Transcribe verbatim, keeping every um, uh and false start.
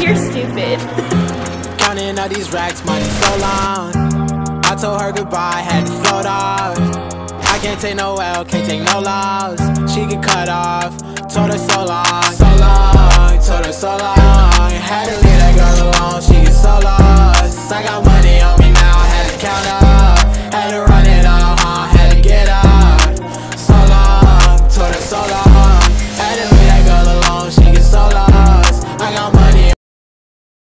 You're stupid. Counting all these racks, money so long. I told her goodbye, had to float off. I can't take no L, can't take no loss. She get cut off, told her so long, so long, told her so long.